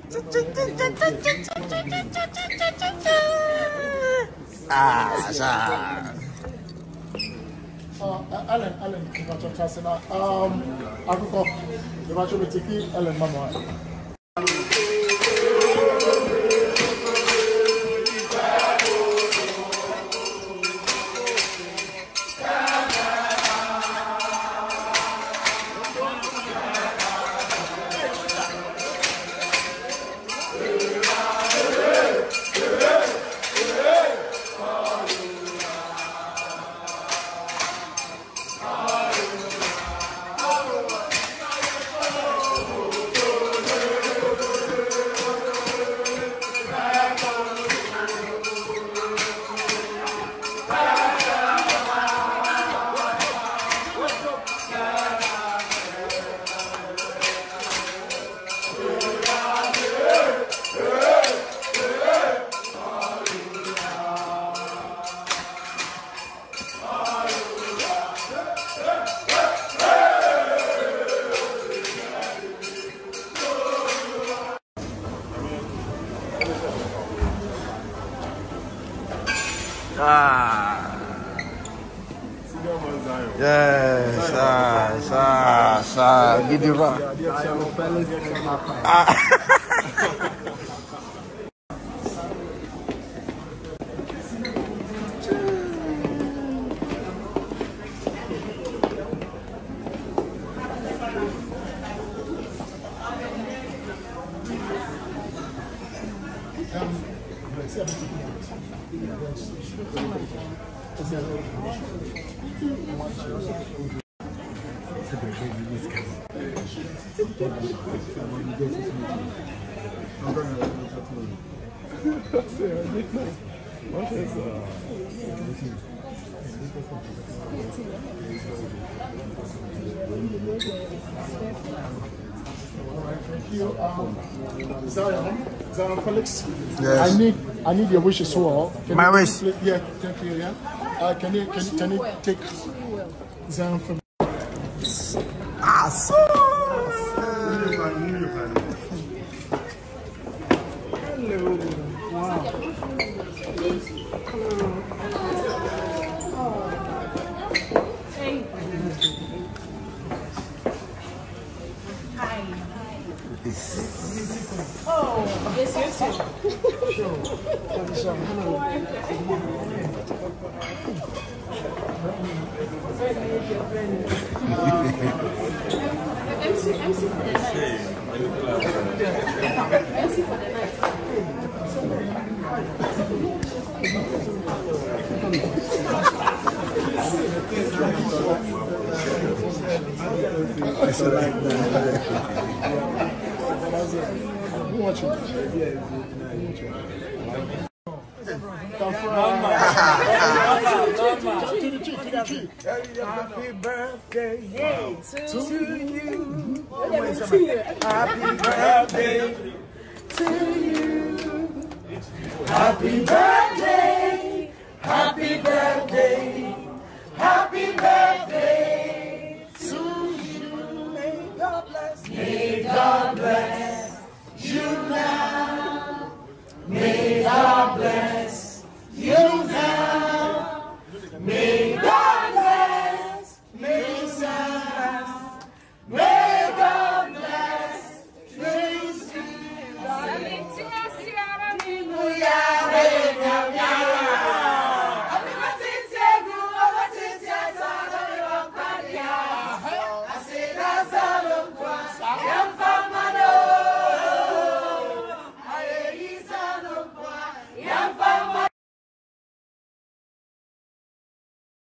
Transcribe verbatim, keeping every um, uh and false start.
Ah, ça. Uh, Ellen, Ellen, congratulations. Um, Aguko, congratulations, Ellen, Mama. Ah. Yes, ah, ah, ah, give you rock. Ah. Thank you. Um, Zion, Zion Felix. Yes. I need, I need your wish as well. Can My you wish. Play, yeah, thank you. Yeah. Uh, can you, can, can you take Zion from? Ah, so. Hello. Wow. Hey. Hi. Oh, yes, yes, yes. M C, M C for the night. M C for the night. It's like that. Watch it. Happy birthday hey, to, to you. Happy birthday to you. Happy birthday. Happy birthday. Happy birthday to you. May God bless. May God bless you now. May God bless you now. May